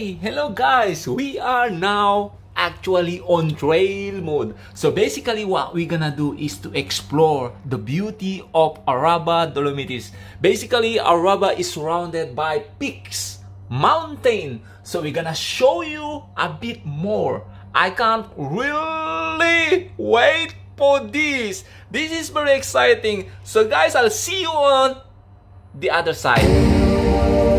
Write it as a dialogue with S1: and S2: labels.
S1: Hey, hello guys! We are now actually on trail mode. So basically what we're gonna do is to explore the beauty of Arabba Dolomites. Basically, Arabba is surrounded by peaks, mountain. So we're gonna show you a bit more. I can't really wait for this. This is very exciting. So guys, I'll see you on the other side.